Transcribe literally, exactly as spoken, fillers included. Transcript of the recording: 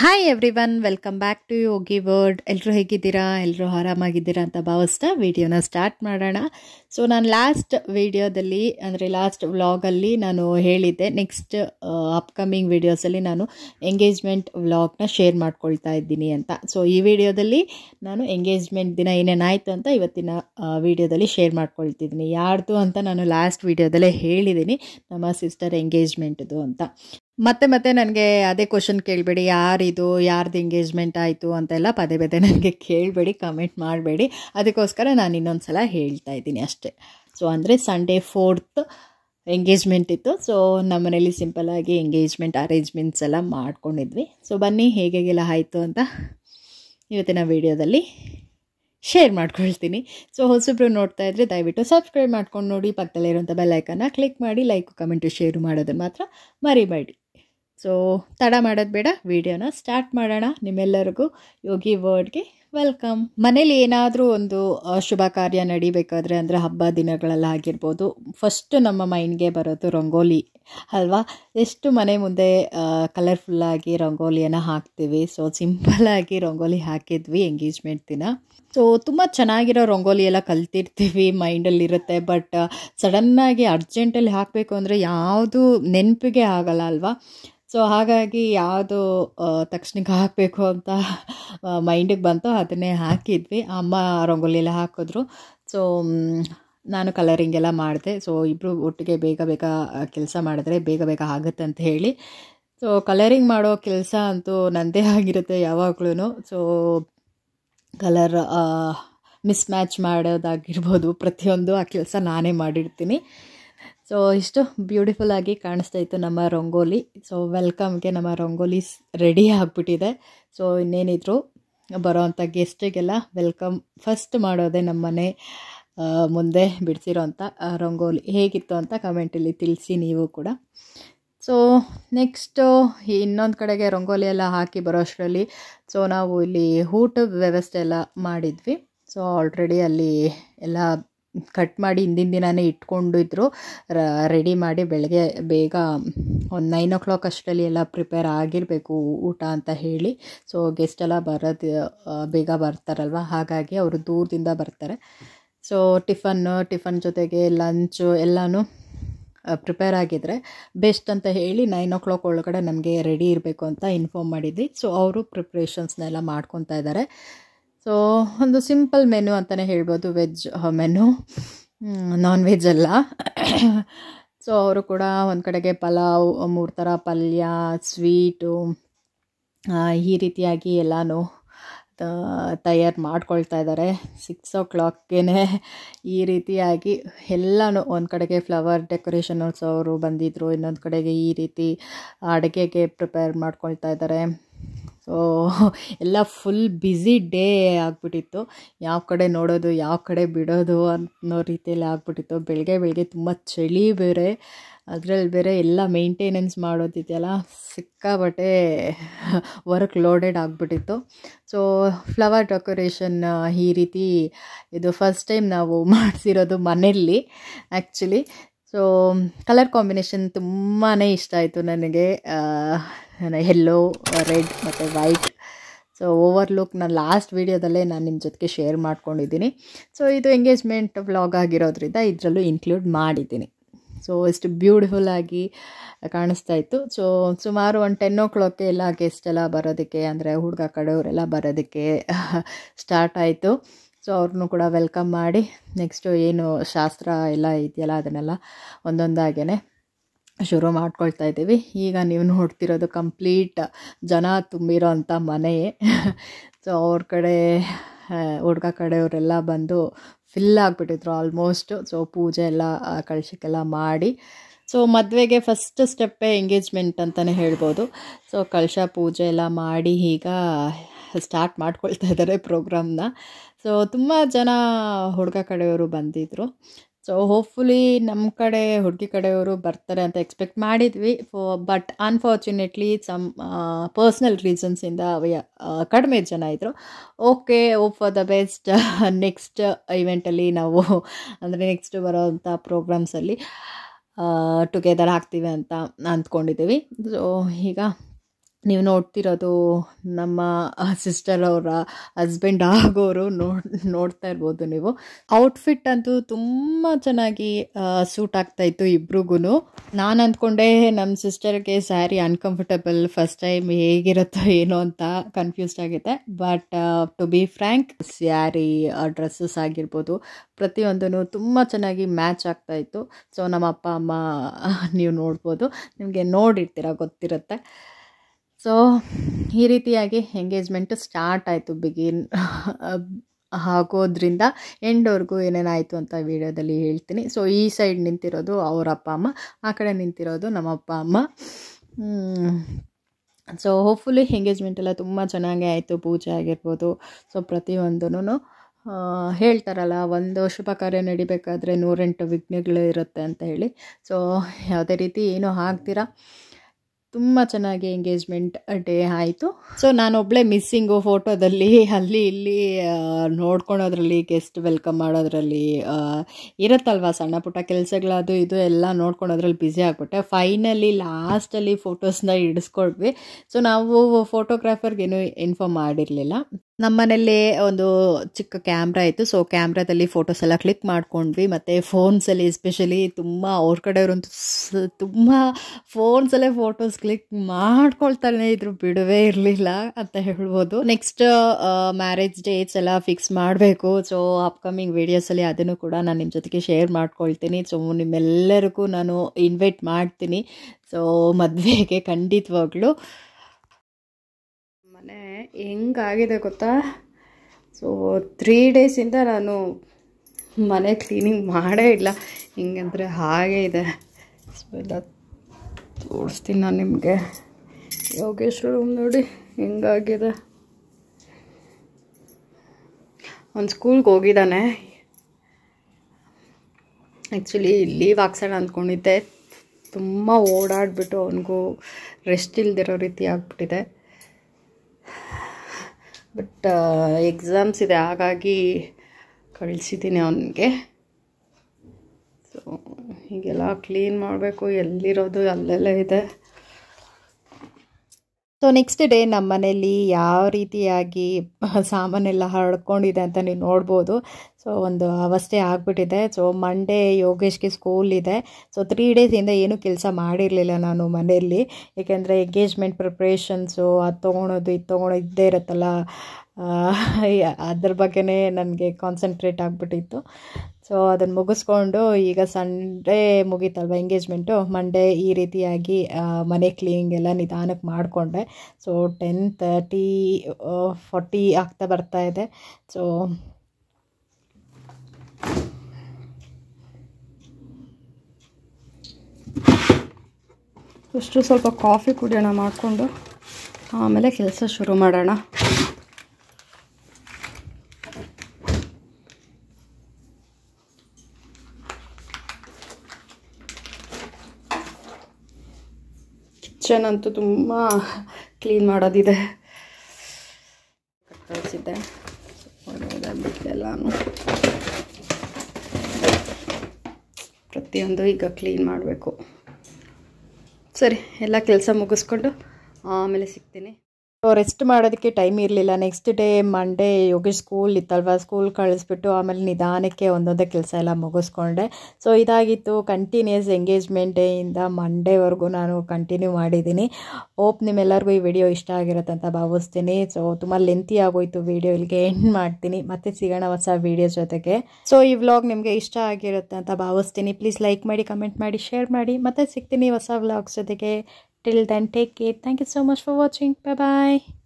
Hi everyone, welcome back to Yogi world. ಎಲ್ಲರೂ ಹೇಗಿದ್ದೀರಾ? ಎಲ್ಲರೂ ಆರಾಮಾಗಿದ್ದೀರಾ ಅಂತ ಭಾವಿಸ್ತಾ ವಿಡಿಯೋನ ಸ್ಟಾರ್ಟ್ ಮಾಡೋಣ. ಸೊ ನಾನು ಲಾಸ್ಟ್ ವಿಡಿಯೋದಲ್ಲಿ ಅಂದರೆ ಲಾಸ್ಟ್ ವ್ಲಾಗಲ್ಲಿ ನಾನು ಹೇಳಿದ್ದೆ ನೆಕ್ಸ್ಟ್ ಅಪ್ಕಮಿಂಗ್ ವಿಡಿಯೋಸಲ್ಲಿ ನಾನು ಎಂಗೇಜ್ಮೆಂಟ್ ವ್ಲಾಗ್ನ ಶೇರ್ ಮಾಡ್ಕೊಳ್ತಾ ಇದ್ದೀನಿ ಅಂತ. ಸೊ ಈ ವಿಡಿಯೋದಲ್ಲಿ ನಾನು ಎಂಗೇಜ್ಮೆಂಟ್ ದಿನ ಏನೇನಾಯಿತು ಅಂತ ಇವತ್ತಿನ ವಿಡಿಯೋದಲ್ಲಿ ಶೇರ್ ಮಾಡ್ಕೊಳ್ತಿದ್ದೀನಿ. ಯಾರ್ದು ಅಂತ ನಾನು ಲಾಸ್ಟ್ ವಿಡಿಯೋದಲ್ಲೇ ಹೇಳಿದ್ದೀನಿ, ನಮ್ಮ ಸಿಸ್ಟರ್ ಎಂಗೇಜ್ಮೆಂಟ್ದು ಅಂತ. ಮತ್ತೆ ಮತ್ತೆ ನನಗೆ ಅದೇ ಕ್ವಶನ್ ಕೇಳಬೇಡಿ, ಯಾರಿದು ಯಾರ್ದು ಎಂಗೇಜ್ಮೆಂಟ್ ಆಯಿತು ಅಂತೆಲ್ಲ ಪದೇ ಪದೇ ನನಗೆ ಕೇಳಬೇಡಿ, ಕಮೆಂಟ್ ಮಾಡಬೇಡಿ. ಅದಕ್ಕೋಸ್ಕರ ನಾನು ಇನ್ನೊಂದು ಸಲ ಹೇಳ್ತಾ ಇದ್ದೀನಿ ಅಷ್ಟೇ. ಸೊ ಅಂದರೆ ಸಂಡೇ ಫೋರ್ತ್ ಎಂಗೇಜ್ಮೆಂಟ್ ಇತ್ತು. ಸೊ ನಮ್ಮ ಮನೇಲಿ ಸಿಂಪಲ್ಲಾಗಿ ಎಂಗೇಜ್ಮೆಂಟ್ ಅರೇಂಜ್ಮೆಂಟ್ಸ್ ಎಲ್ಲ ಮಾಡ್ಕೊಂಡಿದ್ವಿ. ಸೊ ಬನ್ನಿ ಹೇಗೆಲ್ಲ ಆಯಿತು ಅಂತ ಇವತ್ತಿನ ವಿಡಿಯೋದಲ್ಲಿ ಶೇರ್ ಮಾಡ್ಕೊಳ್ತೀನಿ. ಸೊ ಹೊಸಬ್ರು ನೋಡ್ತಾ ಇದ್ದರೆ ದಯವಿಟ್ಟು ಸಬ್ಸ್ಕ್ರೈಬ್ ಮಾಡ್ಕೊಂಡು ನೋಡಿ, ಪಕ್ಕದಲ್ಲಿರುವಂಥ ಬೆಲ್ಲೈಕನ್ನ ಕ್ಲಿಕ್ ಮಾಡಿ, ಲೈಕ್ ಕಮೆಂಟು ಶೇರು ಮಾಡೋದನ್ನು ಮಾತ್ರ ಮರಿಬೇಡಿ. ಸೊ ತಡ ಮಾಡೋದು ಬೇಡ, ವಿಡಿಯೋನ ಸ್ಟಾರ್ಟ್ ಮಾಡೋಣ. ನಿಮ್ಮೆಲ್ಲರಿಗೂ ಯೋಗಿ ವರ್ಡ್ಗೆ ವೆಲ್ಕಮ್. ಮನೇಲಿ ಏನಾದರೂ ಒಂದು ಶುಭ ಕಾರ್ಯ ನಡಿಬೇಕಾದ್ರೆ ಅಂದರೆ ಹಬ್ಬ ದಿನಗಳಲ್ಲಾಗಿರ್ಬೋದು, ಫಸ್ಟ್ ನಮ್ಮ ಮೈಂಡ್ಗೆ ಬರೋದು ರಂಗೋಲಿ ಅಲ್ವಾ. ಎಷ್ಟು ಮನೆ ಮುಂದೆ ಕಲರ್ಫುಲ್ಲಾಗಿ ರಂಗೋಲಿಯನ್ನು ಹಾಕ್ತೀವಿ. ಸೊ ಸಿಂಪಲ್ಲಾಗಿ ರಂಗೋಲಿ ಹಾಕಿದ್ವಿ ಎಂಗೇಜ್ಮೆಂಟ್ ದಿನ. ಸೊ ತುಂಬ ಚೆನ್ನಾಗಿರೋ ರಂಗೋಲಿ ಎಲ್ಲ ಕಲ್ತಿರ್ತೀವಿ, ಮೈಂಡಲ್ಲಿರುತ್ತೆ. ಬಟ್ ಸಡನ್ನಾಗಿ ಅರ್ಜೆಂಟಲ್ಲಿ ಹಾಕಬೇಕು ಅಂದರೆ ಯಾವುದು ನೆನಪಿಗೆ ಆಗಲ್ಲ ಅಲ್ವಾ. ಸೊ ಹಾಗಾಗಿ ಯಾವುದು ತಕ್ಷಣಕ್ಕೆ ಹಾಕಬೇಕು ಅಂತ ಮೈಂಡಿಗೆ ಬಂತು ಅದನ್ನೇ ಹಾಕಿದ್ವಿ. ಅಮ್ಮ ರಂಗೋಲಿ ಎಲ್ಲ ಹಾಕಿದ್ರು. ಸೊ ನಾನು ಕಲರಿಂಗ್ ಎಲ್ಲ ಮಾಡಿದೆ. ಸೊ ಇಬ್ಬರು ಒಟ್ಟಿಗೆ ಬೇಗ ಬೇಗ ಕೆಲಸ ಮಾಡಿದ್ರೆ ಬೇಗ ಬೇಗ ಆಗುತ್ತೆ ಅಂತ ಹೇಳಿ. ಸೊ ಕಲರಿಂಗ್ ಮಾಡೋ ಕೆಲಸ ಅಂತೂ ನನ್ನದೇ ಆಗಿರುತ್ತೆ ಯಾವಾಗ್ಲೂ. ಸೊ ಕಲರ್ ಮಿಸ್ ಮ್ಯಾಚ್ ಮಾಡೋದಾಗಿರ್ಬೋದು, ಪ್ರತಿಯೊಂದು ಆ ಕೆಲಸ ನಾನೇ ಮಾಡಿರ್ತೀನಿ. ಸೊ ಇಷ್ಟು ಬ್ಯೂಟಿಫುಲ್ಲಾಗಿ ಕಾಣಿಸ್ತಾ ಇತ್ತು ನಮ್ಮ ರಂಗೋಲಿ. ಸೊ ವೆಲ್ಕಮ್ಗೆ ನಮ್ಮ ರಂಗೋಲಿ ರೆಡಿ ಆಗಿಬಿಟ್ಟಿದೆ. ಸೊ ಇನ್ನೇನಿದ್ರು ಬರೋವಂಥ ಗೆಸ್ಟಿಗೆಲ್ಲ ವೆಲ್ಕಮ್ ಫಸ್ಟ್ ಮಾಡೋದೆ ನಮ್ಮ ಮನೆ ಮುಂದೆ ಬಿಡಿಸಿರೋ ಅಂಥ ರಂಗೋಲಿ. ಹೇಗಿತ್ತು ಅಂತ ಕಮೆಂಟಲ್ಲಿ ತಿಳಿಸಿ ನೀವು ಕೂಡ. ಸೊ ನೆಕ್ಸ್ಟು ಇನ್ನೊಂದು ಕಡೆಗೆ ರಂಗೋಲಿ ಎಲ್ಲ ಹಾಕಿ ಬರೋ ಅಷ್ಟರಲ್ಲಿ ಸೊ ನಾವು ಇಲ್ಲಿ ಊಟದ ವ್ಯವಸ್ಥೆ ಎಲ್ಲ ಮಾಡಿದ್ವಿ. ಸೊ ಆಲ್ರೆಡಿ ಅಲ್ಲಿ ಎಲ್ಲ ಕಟ್ ಮಾಡಿ ಹಿಂದಿನ ದಿನವೇ ಇಟ್ಕೊಂಡಿದ್ರು, ರೆಡಿ ಮಾಡಿ ಬೆಳಗ್ಗೆ ಬೇಗ ಒಂದು ನೈನ್ ಓ ಕ್ಲಾಕ್ ಅಷ್ಟರಲ್ಲಿ ಎಲ್ಲ ಪ್ರಿಪೇರ್ ಆಗಿರಬೇಕು ಊಟ ಅಂತ ಹೇಳಿ. ಸೊ ಗೆಸ್ಟ್ ಎಲ್ಲ ಬರೋದು ಬೇಗ ಬರ್ತಾರಲ್ವ, ಹಾಗಾಗಿ ಅವರು ದೂರದಿಂದ ಬರ್ತಾರೆ. ಸೊ ಟಿಫನ್ನು ಟಿಫನ್ ಜೊತೆಗೆ ಲಂಚು ಎಲ್ಲನೂ ಪ್ರಿಪೇರ್ ಆಗಿದ್ದರೆ ಬೆಸ್ಟ್ ಅಂತ ಹೇಳಿ ನೈನ್ ಓ ಕ್ಲಾಕ್ ಒಳಗಡೆ ನಮಗೆ ರೆಡಿ ಇರಬೇಕು ಅಂತ ಇನ್ಫಾರ್ಮ್ ಮಾಡಿದ್ವಿ. ಸೊ ಅವರು ಪ್ರಿಪ್ರೇಷನ್ಸ್ನೆಲ್ಲ ಮಾಡ್ಕೊತಾ ಇದ್ದಾರೆ. ಸೊ ಒಂದು ಸಿಂಪಲ್ ಮೆನು ಅಂತಲೇ ಹೇಳ್ಬೋದು, ವೆಜ್ ಮೆನು, ನಾನ್ ವೆಜ್ ಅಲ್ಲ. ಸೊ ಅವರು ಕೂಡ ಒಂದು ಕಡೆಗೆ ಪಲಾವ್, ಮೂರು ಥರ ಪಲ್ಯ, ಸ್ವೀಟು ಈ ರೀತಿಯಾಗಿ ಎಲ್ಲನೂ ತಯಾರು ಮಾಡ್ಕೊಳ್ತಾ ಇದ್ದಾರೆ. ಸಿಕ್ಸ್ ಓ ಕ್ಲಾಕ್ಗೆ ಈ ರೀತಿಯಾಗಿ ಎಲ್ಲನೂ ಒಂದು ಕಡೆಗೆ ಫ್ಲವರ್ ಡೆಕೋರೇಷನ್ಸ್ ಅವರು ಬಂದಿದ್ದರು, ಇನ್ನೊಂದು ಕಡೆಗೆ ಈ ರೀತಿ ಅಡುಗೆಗೆ ಪ್ರಿಪೇರ್ ಮಾಡ್ಕೊಳ್ತಾ ಇದ್ದಾರೆ. ಸೊ ಎಲ್ಲ ಫುಲ್ ಬ್ಯುಸಿ ಡೇ ಆಗಿಬಿಟ್ಟಿತ್ತು. ಯಾವ ಕಡೆ ನೋಡೋದು ಯಾವ ಕಡೆ ಬಿಡೋದು ಅನ್ನೋ ರೀತಿಯಲ್ಲಿ ಆಗಿಬಿಟ್ಟಿತ್ತು. ಬೆಳಗ್ಗೆ ಬೆಳಗ್ಗೆ ತುಂಬ ಚಳಿ ಬೇರೆ, ಅದರಲ್ಲಿ ಬೇರೆ ಎಲ್ಲ ಮೇಂಟೆನೆನ್ಸ್ ಮಾಡೋದಿದೆಯಲ್ಲ, ಸಿಕ್ಕಾಬಟ್ಟೆ ವರ್ಕ್ ಲೋಡೆಡ್ ಆಗಿಬಿಟ್ಟಿತ್ತು. ಸೊ ಫ್ಲವರ್ ಡೆಕೋರೇಷನ್ ಈ ರೀತಿ ಇದು ಫಸ್ಟ್ ಟೈಮ್ ನಾವು ಮಾಡಿಸಿರೋದು ಮನೆಯಲ್ಲಿ ಆ್ಯಕ್ಚುಲಿ. ಸೊ ಕಲರ್ ಕಾಂಬಿನೇಷನ್ ತುಂಬಾ ಇಷ್ಟ ಆಯಿತು ನನಗೆ, ಯೆಲ್ಲೋ, ರೆಡ್ ಮತ್ತು ವೈಟ್. ಸೊ ಓವರ್ ಲುಕ್ ನಾನು ಲಾಸ್ಟ್ ವೀಡಿಯೋದಲ್ಲೇ ನಾನು ನಿಮ್ಮ ಜೊತೆಗೆ ಶೇರ್ ಮಾಡ್ಕೊಂಡಿದ್ದೀನಿ. ಸೊ ಇದು ಎಂಗೇಜ್ಮೆಂಟ್ ವ್ಲಾಗ್ ಆಗಿರೋದ್ರಿಂದ ಇದರಲ್ಲೂ ಇನ್ಕ್ಲೂಡ್ ಮಾಡಿದ್ದೀನಿ. ಸೊ ಇಷ್ಟು ಬ್ಯೂಟಿಫುಲ್ಲಾಗಿ ಕಾಣಿಸ್ತಾ ಇತ್ತು. ಸೊ ಸುಮಾರು ಒಂದು ಟೆನ್ ಓ ಕ್ಲಾಕ್ಗೆ ಎಲ್ಲ ಗೆಸ್ಟ್ ಎಲ್ಲ ಬರೋದಕ್ಕೆ ಅಂದರೆ ಹುಡುಗ ಕಡೆಯವರೆಲ್ಲ ಬರೋದಕ್ಕೆ ಸ್ಟಾರ್ಟ್ ಆಯಿತು. ಸೊ ಅವ್ರನ್ನೂ ಕೂಡ ವೆಲ್ಕಮ್ ಮಾಡಿ ನೆಕ್ಸ್ಟು ಏನು ಶಾಸ್ತ್ರ ಎಲ್ಲ ಇದೆಯಲ್ಲ ಅದನ್ನೆಲ್ಲ ಒಂದೊಂದಾಗೇ ಶುರು ಮಾಡ್ಕೊಳ್ತಾ ಇದ್ದೀವಿ. ಈಗ ನೀವು ನೋಡ್ತಿರೋದು ಕಂಪ್ಲೀಟ್ ಜನ ತುಂಬಿರೋ ಅಂಥ ಮನೆಯೇ. ಸೊ ಅವ್ರ ಕಡೆ ಹುಡುಗ ಕಡೆಯವರೆಲ್ಲ ಬಂದು ಫಿಲ್ ಆಗಿಬಿಟ್ಟಿದ್ರು ಆಲ್ಮೋಸ್ಟು. ಸೊ ಪೂಜೆ ಎಲ್ಲ ಕಳಶಕ್ಕೆಲ್ಲ ಮಾಡಿ, ಸೊ ಮದುವೆಗೆ ಫಸ್ಟ್ ಸ್ಟೆಪ್ಪೇ ಎಂಗೇಜ್ಮೆಂಟ್ ಅಂತಲೇ ಹೇಳ್ಬೋದು. ಸೊ ಕಳಶ ಪೂಜೆ ಎಲ್ಲ ಮಾಡಿ ಈಗ ಸ್ಟಾರ್ಟ್ ಮಾಡ್ಕೊಳ್ತಾ ಇದ್ದಾರೆ ಪ್ರೋಗ್ರಾಮ್ನ. ಸೊ ತುಂಬ ಜನ ಹುಡುಗ ಕಡೆಯವರು ಬಂದಿದ್ದರು. ಸೊ ಹೋಪ್ಫುಲಿ ನಮ್ಮ ಕಡೆ ಹುಡುಗಿ ಕಡೆಯವರು ಬರ್ತಾರೆ ಅಂತ ಎಕ್ಸ್ಪೆಕ್ಟ್ ಮಾಡಿದ್ವಿ. ಫೋ ಬಟ್ ಅನ್ಫಾರ್ಚುನೇಟ್ಲಿ ಸಮ್ ಪರ್ಸ್ನಲ್ ರೀಸನ್ಸಿಂದ ಕಡಿಮೆ ಜನ ಇದ್ದರು. Okay, hope for the best. Next ಇವೆಂಟಲ್ಲಿ ನಾವು ಅಂದರೆ ನೆಕ್ಸ್ಟ್ ಬರೋವಂಥ ಪ್ರೋಗ್ರಾಮ್ಸಲ್ಲಿ ಟುಗೆದರ್ ಆಗ್ತೀವಿ ಅಂತ ಅಂದ್ಕೊಂಡಿದ್ದೀವಿ. ಸೊ ಈಗ ನೀವು ನೋಡ್ತಿರೋದು ನಮ್ಮ ಸಿಸ್ಟರ್ ಅವರ ಹಸ್ಬೆಂಡ್ ಆಗೋರು ನೋಡ್ ನೋಡ್ತಾ ಇರ್ಬೋದು ನೀವು. ಔಟ್ಫಿಟ್ ಅಂತೂ ತುಂಬ ಚೆನ್ನಾಗಿ ಸೂಟ್ ಆಗ್ತಾಯಿತ್ತು ಇಬ್ರಿಗೂ. ನಾನು ಅಂದ್ಕೊಂಡೆ ನಮ್ಮ ಸಿಸ್ಟರ್ಗೆ ಸ್ಯಾರಿ ಅನ್ಕಂಫರ್ಟಬಲ್, ಫಸ್ಟ್ ಟೈಮ್ ಹೇಗಿರುತ್ತೋ ಏನೋ ಅಂತ ಕನ್ಫ್ಯೂಸ್ಡ್ ಆಗಿದೆ. But to be frank, sari dresses ಆಗಿರ್ಬೋದು ಪ್ರತಿಯೊಂದೂ ತುಂಬ ಚೆನ್ನಾಗಿ ಮ್ಯಾಚ್ ಆಗ್ತಾಯಿತ್ತು. ಸೊ ನಮ್ಮ ಅಪ್ಪ ಅಮ್ಮ ನೀವು ನೋಡ್ಬೋದು, ನಿಮಗೆ ನೋಡಿರ್ತೀರ ಗೊತ್ತಿರುತ್ತೆ. ಸೊ ಈ ರೀತಿಯಾಗಿ ಎಂಗೇಜ್ಮೆಂಟ್ ಸ್ಟಾರ್ಟ್ ಆಯಿತು. ಬಿಗಿನ್ ಆಗೋದ್ರಿಂದ ಎಂಡ್ವರೆಗೂ ಏನೇನಾಯಿತು ಅಂತ ವಿಡಿಯೋದಲ್ಲಿ ಹೇಳ್ತೀನಿ. ಸೊ ಈ ಸೈಡ್ ನಿಂತಿರೋದು ಅವರ ಅಪ್ಪ ಅಮ್ಮ, ಆ ಕಡೆ ನಿಂತಿರೋದು ನಮ್ಮ ಅಪ್ಪ ಅಮ್ಮ. ಸೊ ಹೋಪ್ಫುಲಿ ಎಂಗೇಜ್ಮೆಂಟ್ ಎಲ್ಲ ತುಂಬ ಚೆನ್ನಾಗೇ ಆಯಿತು. ಪೂಜೆ ಆಗಿರ್ಬೋದು, ಸೊ ಪ್ರತಿಯೊಂದೂ ಹೇಳ್ತಾರಲ್ಲ, ಒಂದು ಶುಭ ಕಾರ್ಯ ನಡಿಬೇಕಾದ್ರೆ ನೂರೆಂಟು ವಿಘ್ನಗಳು ಇರುತ್ತೆ ಅಂತ ಹೇಳಿ. ಸೊ ಯಾವುದೇ ರೀತಿ ಏನೂ ಆಗ್ತೀರಾ ತುಂಬ ಚೆನ್ನಾಗಿ ಎಂಗೇಜ್ಮೆಂಟ್ ಡೇ ಆಯಿತು. ಸೊ ನಾನೊಬ್ಬಳೇ ಮಿಸ್ಸಿಂಗು ಫೋಟೋದಲ್ಲಿ, ಅಲ್ಲಿ ಇಲ್ಲಿ ನೋಡ್ಕೊಳೋದ್ರಲ್ಲಿ, ಗೆಸ್ಟ್ ವೆಲ್ಕಮ್ ಮಾಡೋದ್ರಲ್ಲಿ ಇರುತ್ತಲ್ವ ಸಣ್ಣ ಪುಟ್ಟ ಕೆಲಸಗಳದು ಇದು ಎಲ್ಲ ನೋಡ್ಕೊಳೋದ್ರಲ್ಲಿ ಬ್ಯುಸಿ ಆಗಿಬಿಟ್ಟೆ. ಫೈನಲಿ ಲಾಸ್ಟಲ್ಲಿ ಫೋಟೋಸ್ನ ಇಡಿಸ್ಕೊಳ್ವಿ. ಸೊ ನಾವು ಫೋಟೋಗ್ರಾಫರ್ಗೇನು ಇನ್ಫಾರ್ಮ್ ಮಾಡಿರಲಿಲ್ಲ. ನಮ್ಮ ಮನೇಲಿ ಒಂದು ಚಿಕ್ಕ ಕ್ಯಾಮ್ರಾ ಇತ್ತು. ಸೊ ಕ್ಯಾಮ್ರಾದಲ್ಲಿ ಫೋಟೋಸ್ ಎಲ್ಲ ಕ್ಲಿಕ್ ಮಾಡ್ಕೊಂಡ್ವಿ. ಮತ್ತು ಫೋನ್ಸಲ್ಲಿ ಎಸ್ಪೆಷಲಿ ತುಂಬ ಅವ್ರ ಕಡೆಯವ್ರಂತೂ ತುಂಬ ಫೋನ್ಸಲ್ಲೇ ಫೋಟೋಸ್ ಕ್ಲಿಕ್ ಮಾಡ್ಕೊಳ್ತಾನೆ ಇದ್ರು, ಬಿಡುವೇ ಇರಲಿಲ್ಲ ಅಂತ ಹೇಳ್ಬೋದು. ನೆಕ್ಸ್ಟ್ ಮ್ಯಾರೇಜ್ ಡೇಟ್ಸ್ ಎಲ್ಲ ಫಿಕ್ಸ್ ಮಾಡಬೇಕು. ಸೊ ಅಪ್ಕಮಿಂಗ್ ವೀಡಿಯೋಸಲ್ಲಿ ಅದನ್ನು ಕೂಡ ನಾನು ನಿಮ್ಮ ಜೊತೆಗೆ ಶೇರ್ ಮಾಡ್ಕೊಳ್ತೀನಿ. ಸೊ ನಿಮ್ಮೆಲ್ಲರಿಗೂ ನಾನು ಇನ್ವೈಟ್ ಮಾಡ್ತೀನಿ. ಸೊ ಮದುವೆಗೆ ಖಂಡಿತವಾಗ್ಲೂ. ಮನೆ ಹೆಂಗಾಗಿದೆ ಗೊತ್ತಾ? ಸೊ ತ್ರೀ ಡೇಸಿಂದ ನಾನು ಮನೆ ಕ್ಲೀನಿಂಗ್ ಮಾಡೇ ಇಲ್ಲ. ಹಿಂಗಂದರೆ ಹಾಗೇ ಇದೆ. ಸೊ ಎಲ್ಲ ತೋರಿಸ್ತೀನಿ ನಾನು ನಿಮಗೆ. ಯೋಗೇಶ್ ರೂಮ್ ನೋಡಿ ಹೆಂಗಾಗಿದೆ. ಅವ್ನು ಸ್ಕೂಲ್ಗೆ ಹೋಗಿದ್ದಾನೆ. ಆ್ಯಕ್ಚುಲಿ ಲೀವ್ ಹಾಕ್ಸೋಣ ಅಂದ್ಕೊಂಡಿದ್ದೆ. ತುಂಬ ಓಡಾಡಿಬಿಟ್ಟು ಅವನಿಗೂ ರೆಸ್ಟ್ ಇಲ್ದಿರೋ ರೀತಿ ಆಗಿಬಿಟ್ಟಿದೆ. ಬಟ್ ಎಕ್ಸಾಮ್ಸ್ ಇದೆ, ಹಾಗಾಗಿ ಕಳಿಸಿದ್ದೀನಿ ಅವನಿಗೆ. ಸೊ ಹೀಗೆಲ್ಲ ಕ್ಲೀನ್ ಮಾಡಬೇಕು. ಎಲ್ಲಿರೋದು ಅಲ್ಲೆಲ್ಲ ಇದೆ. ಸೊ ನೆಕ್ಸ್ಟ್ ಡೇ ನಮ್ಮ ಮನೇಲಿ ಯಾವ ರೀತಿಯಾಗಿ ಸಾಮಾನೆಲ್ಲ ಹರಡ್ಕೊಂಡಿದೆ ಅಂತ ನೀವು ನೋಡ್ಬೋದು. ಸೊ ಒಂದು ಅವಸ್ಥೆ ಆಗಿಬಿಟ್ಟಿದೆ. ಸೊ ಮಂಡೇ ಯೋಗೇಶ್ಗೆ ಸ್ಕೂಲ್ ಇದೆ. ಸೊ ತ್ರೀ ಡೇಸಿಂದ ಏನೂ ಕೆಲಸ ಮಾಡಿರಲಿಲ್ಲ ನಾನು ಮನೆಯಲ್ಲಿ. ಏಕೆಂದರೆ ಎಂಗೇಜ್ಮೆಂಟ್ ಪ್ರಿಪ್ರೇಷನ್ಸು, ಅದು ತೊಗೊಳೋದು ಇದು ತೊಗೊಳೋದು ಇದ್ದೇ ಇರುತ್ತಲ್ಲ, ಅದ್ರ ಬಗ್ಗೆನೇ ನನಗೆ ಕಾನ್ಸಂಟ್ರೇಟ್ ಆಗಿಬಿಟ್ಟಿತ್ತು. ಸೊ ಅದನ್ನು ಮುಗಿಸ್ಕೊಂಡು ಈಗ ಸಂಡೇ ಮುಗೀತಲ್ವ ಎಂಗೇಜ್ಮೆಂಟು, ಮಂಡೇ ಈ ರೀತಿಯಾಗಿ ಮನೆ ಕ್ಲೀನಿಂಗ್ ಎಲ್ಲ ನಿಧಾನಕ್ಕೆ ಮಾಡಿಕೊಂಡೆ. ಸೊ ಟೆನ್ ತರ್ಟಿ ಫಾರ್ಟಿ ಆಗ್ತಾ ಬರ್ತಾ ಇದೆ. ಸೊ ಅಷ್ಟು ಸ್ವಲ್ಪ ಕಾಫಿ ಕುಡಿಯೋಣ ಮಾಡಿಕೊಂಡು, ಆಮೇಲೆ ಕೆಲಸ ಶುರು ಮಾಡೋಣ. ಕಿಚನ್ ಅಂತೂ ತುಂಬ ಕ್ಲೀನ್ ಮಾಡೋದಿದೆ. ಕಳಿಸಿದ್ದೆ ಬಿಟ್ಟೆಲ್ಲಾನು, ಪ್ರತಿಯೊಂದು ಈಗ ಕ್ಲೀನ್ ಮಾಡಬೇಕು. ಸರಿ, ಎಲ್ಲ ಕೆಲಸ ಮುಗಿಸ್ಕೊಂಡು ಆಮೇಲೆ ಸಿಗ್ತೀನಿ. ರೆಸ್ಟ್ ಮಾಡೋದಕ್ಕೆ ಟೈಮ್ ಇರಲಿಲ್ಲ. Next day Monday Yogesh school ಇತ್ತಲ್ವ, ಸ್ಕೂಲ್ ಕಳಿಸ್ಬಿಟ್ಟು ಆಮೇಲೆ ನಿಧಾನಕ್ಕೆ ಒಂದೊಂದೇ ಕೆಲಸ ಎಲ್ಲ ಮುಗಿಸ್ಕೊಂಡೆ. ಸೊ ಇದಾಗಿತ್ತು ಕಂಟಿನ್ಯೂಸ್ ಎಂಗೇಜ್ಮೆಂಟ್ ಡೇಯಿಂದ ಮಂಡೇವರೆಗೂ ನಾನು ಕಂಟಿನ್ಯೂ ಮಾಡಿದ್ದೀನಿ. ಹೋಪ್ ನಿಮ್ಮೆಲ್ಲರಿಗೂ ಈ ವಿಡಿಯೋ ಇಷ್ಟ ಆಗಿರುತ್ತೆ ಅಂತ ಭಾವಿಸ್ತೀನಿ. ಸೊ ತುಂಬ ಲೆಂತಿ ಆಗೋಯ್ತು ವಿಡಿಯೋ, ಇಲ್ಲಿಗೆ ಎಂಡ್ ಮಾಡ್ತೀನಿ. ಮತ್ತೆ ಸಿಗೋಣ ಹೊಸ ವಿಡಿಯೋ ಜೊತೆಗೆ. ಸೊ ಈ ವ್ಲಾಗ್ ನಿಮಗೆ ಇಷ್ಟ ಆಗಿರುತ್ತೆ ಅಂತ ಭಾವಿಸ್ತೀನಿ. ಪ್ಲೀಸ್ ಲೈಕ್ ಮಾಡಿ, ಕಮೆಂಟ್ ಮಾಡಿ, ಶೇರ್ ಮಾಡಿ. ಮತ್ತೆ ಸಿಗ್ತೀನಿ ಹೊಸ ವ್ಲಾಗ್ಸ್ ಜೊತೆಗೆ. Till then, take care. Thank you so much for watching. Bye bye.